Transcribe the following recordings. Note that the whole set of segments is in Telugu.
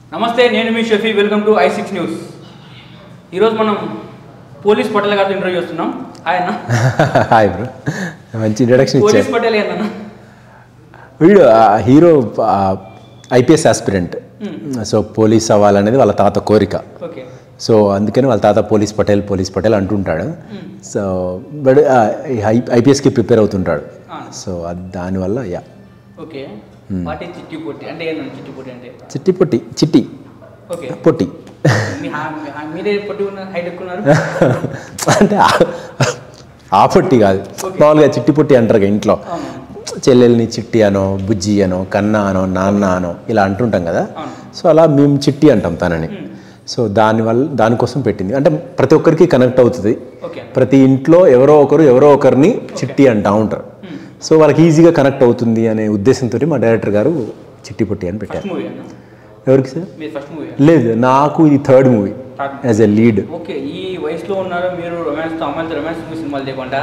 నమస్తే, నేను మీ Shafi. Welcome to i6 news. ఈరోజు మనం పోలీస్ పటేల్ గారితో ఇంటర్వ్యూ చేస్తున్నాం. హాయ్ అన్న. హాయ్ బ్రో, మంచి ఇంట్రడక్షన్ ఇచ్చారు. పోలీస్ పటేల్ ఏందన్న? వీడు hero IPS aspirant. So police అవ్వాలనేది వాళ్ళ తాత కోరిక. ఓకే. సో అందుకని వాళ్ళ తాత పోలీస్ పటేల్ అంటుంటాడు. సో బట్ ఐపీఎస్కి ప్రిపేర్ అవుతుంటాడు. సో అది దానివల్ల యా. ఓకే. వాట్ ఈస్ చిట్టి పొట్టి అంటే ఏంటంటే చిట్టి పొట్టి అంటే? చిట్టి ఓకే. పొట్టి మీరే పొట్టి ఉన్నారు, హైట్ ఎక్కువ ఉన్నారు అంటే ఆ పొట్టి కాదు, మామూలుగా చిట్టి పొట్టి అంటారు ఇంట్లో. చెల్లెల్ని చిట్టి అనో, బుజ్జి అనో, కన్నా అనో, నాన్న అనో ఇలా అంటుంటాం కదా. సో అలా మేము చిట్టి అంటాం తనని. సో దానికోసం పెట్టింది. అంటే ప్రతి ఒక్కరికి కనెక్ట్ అవుతుంది. ప్రతి ఇంట్లో ఎవరో ఒకరిని చిట్టి అంటూ ఉంటారు. సో వాళ్ళకి ఈజీగా కనెక్ట్ అవుతుంది అనే ఉద్దేశంతో మా డైరెక్టర్ గారు చిట్టి పొట్టి అని పెట్టారు. ఎవరికి సార్? లేదు, నాకు ఇది third movie as a lead. Okay. ఈ వయసులో ఉన్నారు మీరు, రొమాన్స్ సినిమాలు చేయకుండా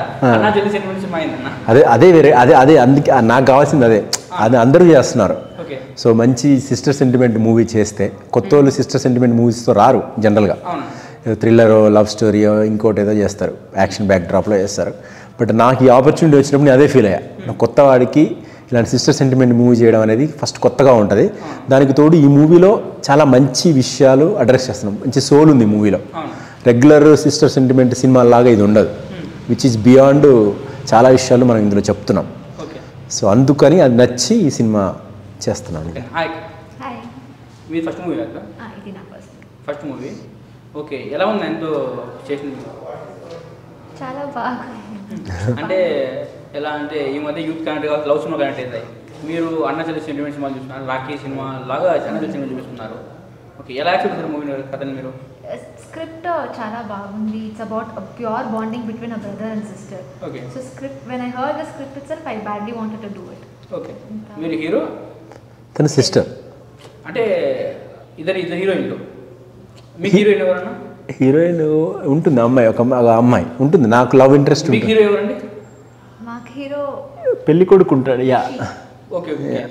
అదే వేరే అదే అందుకే నాకు కావాల్సింది అది అందరూ చేస్తున్నారు. సో మంచి సిస్టర్ సెంటిమెంట్ మూవీ చేస్తే, కొత్త వాళ్ళు సిస్టర్ సెంటిమెంట్ మూవీస్తో రారు జనరల్గా. థ్రిల్లరో, లవ్ స్టోరీయో, ఇంకోటి ఏదో చేస్తారు, యాక్షన్ బ్యాక్ డ్రాప్లో చేస్తారు. బట్ నాకు ఈ ఆపర్చునిటీ వచ్చినప్పుడు నేను అదే ఫీల్ అయ్యా. కొత్త వాడికి ఇలాంటి సిస్టర్ సెంటిమెంట్ మూవీ చేయడం అనేది ఫస్ట్ కొత్తగా ఉంటుంది. దానికి తోడు ఈ మూవీలో చాలా మంచి విషయాలు అడ్రస్ చేస్తున్నాం. మంచి సోల్ ఉంది మూవీలో. రెగ్యులర్ సిస్టర్ సెంటిమెంట్ సినిమాలాగా ఇది ఉండదు, విచ్ ఈస్ బియాండ్. చాలా విషయాలు మనం ఇందులో చెప్తున్నాం. సో అందుకని అది నచ్చి ఈ సినిమా చేస్తున్నాను. First movie. ఓకే. ఎలా ఉంది ఎంతో చేసింది? చాలా బాగా. అంటే ఎలా అంటే ఈ మధ్య యూత్ కనెక్ట్ కావచ్చు, లవ్ సినిమా కనెక్ట్ అవుతాయి. మీరు అన్న చెల్లి సెంటిమెంట్ సినిమాలు చూస్తున్నారు, రాఖీ సినిమా లాగా అన్న చెల్లి సినిమా చూపిస్తున్నారు. ఓకే. ఎలా యాక్సెప్ట్ చేస్తారు మూవీ కథని మీరు? స్క్రిప్ట్ చాలా బాగుంది. It's about a pure bonding between a brother and sister. Okay. So script when I heard the script itself I badly wanted to do it. Okay. మీరు హీరో, తన సిస్టర్. అంటే ఇద్దరు హీరోయిన్లు. మీ హీరోయిన్ ఎవరన్నా? హీరోయిన్ ఉంటుంది, అమ్మాయి, ఒక అమ్మాయి ఉంటుంది. నాకు లవ్ ఇంట్రెస్ట్. మీకు హీరో ఎవరండి? మాకు హీరో పెళ్లి కొడుకు ఉంటాడు. యా. ఓకే.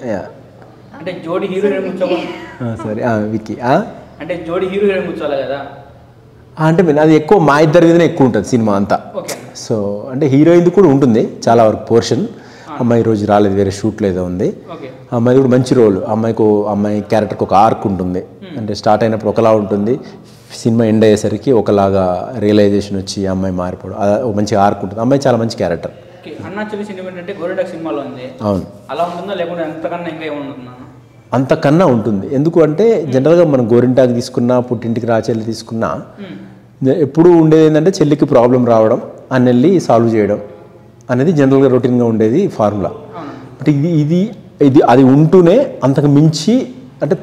అంటే జోడి హీరోయిన్ కూర్చోవాలి. సరే, విక్కీ. అంటే జోడి హీరోయిన్ కూర్చోవాలి కదా. అంటే అది ఎక్కువ మా ఇద్దరి మీదనే ఎక్కువ ఉంటుంది సినిమా అంతా. సో అంటే హీరోయిన్ కూడా ఉంటుంది చాలా వరకు పోర్షన్. అమ్మాయి రోజు రాలేదు, వేరే షూట్లో ఏదో ఉంది. అమ్మాయి కూడా మంచి రోల్. అమ్మాయి క్యారెక్టర్కి ఒక ఆర్క్ ఉంటుంది. అంటే స్టార్ట్ అయినప్పుడు ఒకలా ఉంటుంది, సినిమా ఎండ్ అయ్యేసరికి ఒకలాగా రియలైజేషన్ వచ్చి అమ్మాయి మారిపోవడం, ఒక మంచి ఆర్క్ ఉంటుంది. అమ్మాయి చాలా మంచి క్యారెక్టర్. అన్నా చెల్లి సెంటిమెంట్ అంటే గోరింటాక్ సినిమాలో ఉంది. అవును. అలా ఉంటుందా లేకుంటే అంతకన్నా ఇంకా ఏమన్నా? అంతకన్నా ఉంటుంది. ఎందుకు అంటే జనరల్గా మనం గోరింటాకు తీసుకున్నా, పుట్టింటికి రాచెల్లి తీసుకున్నా, ఎప్పుడు ఉండేది ఏంటంటే చెల్లికి ప్రాబ్లం రావడం, అన్నెళ్ళి సాల్వ్ చేయడం అనేది జనరల్గా రొటీన్గా ఉండేది ఫార్ములా. బట్ ఇది అది ఉంటూనే అంతకు మించి, అంటే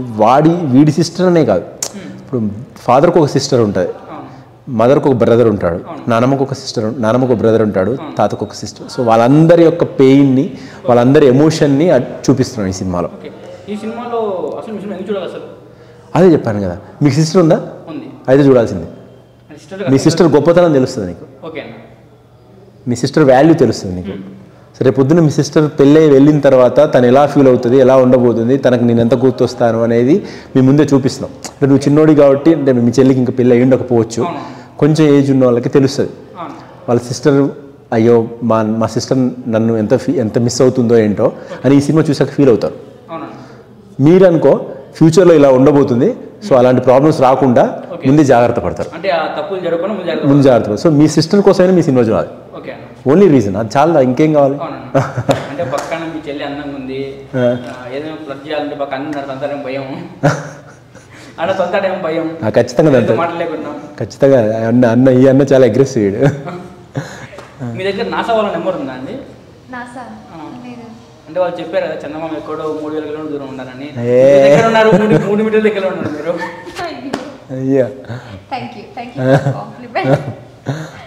వీడి సిస్టర్ అనే కాదు, ఇప్పుడు ఫాదర్కి ఒక సిస్టర్ ఉంటుంది, మదర్కి ఒక బ్రదర్ ఉంటాడు, నానమ్మకు ఒక బ్రదర్ ఉంటాడు, తాతకు ఒక సిస్టర్. సో వాళ్ళందరి యొక్క పెయిన్ని, వాళ్ళందరి ఎమోషన్ని చూపిస్తున్నాడు ఈ సినిమాలో. ఈ సినిమాలో అసలు ఎందుకు చూడాలి అసలు? అదే చెప్పాను కదా, మీకు సిస్టర్ ఉందా? అయితే చూడాల్సిందే. మీ సిస్టర్ గొప్పతనం తెలుస్తుంది నీకు. ఓకే. మీ సిస్టర్ వాల్యూ తెలుస్తుంది నీకు. సరే, పొద్దున్న మీ సిస్టర్ పెళ్ళి వెళ్ళిన తర్వాత తను ఎలా ఫీల్ అవుతుంది, ఎలా ఉండబోతుంది, తనకు నేను ఎంత గుర్తొస్తాను అనేది మీ ముందే చూపిస్తున్నాం. అంటే నువ్వు చిన్నోడి కాబట్టి, అంటే మీ చెల్లికి ఇంకా పెళ్ళి అయ్యి ఉండకపోవచ్చు, కొంచెం ఏజ్ ఉన్న వాళ్ళకి తెలుస్తుంది. వాళ్ళ సిస్టర్, అయ్యో మా సిస్టర్ నన్ను ఎంత మిస్ అవుతుందో ఏంటో అని ఈ సినిమా చూసాక ఫీల్ అవుతారు. మీరు అనుకో ఫ్యూచర్లో ఇలా ఉండబోతుంది, సో అలాంటి ప్రాబ్లమ్స్ రాకుండా ముందే జాగ్రత్త పడతారు. ముందు జాగ్రత్త. సో మీ సిస్టర్ కోసమైనా మీ సినిమా చూడాలి. ఓన్లీ రీజన్ అది చాలా, ఇంకేం కావాలి? అంటే పక్కన మీ చెల్లి అందంగా ఉంది, ఏదైనా ఫ్లడ్ చేయాలంటే పక్క అన్న భయం, అన్న సొంతేమో భయం. ఖచ్చితంగా మాట్లాడలేకున్నా. ఖచ్చితంగా ఈ అన్న చాలా అగ్రెసివ్. మీ దగ్గర నాసా వాళ్ళ నెంబర్ ఉందా అండి? నాసా అంటే వాళ్ళు చెప్పారు కదా చందమామ ఎక్కడో 3000 కిలోమీటర్ల దూరం ఉండాలని. దగ్గర ఉన్నారు, 3 మీటర్ల దగ్గర ఉన్నారు మీరు. అయ్యా, థ్యాంక్ యూ.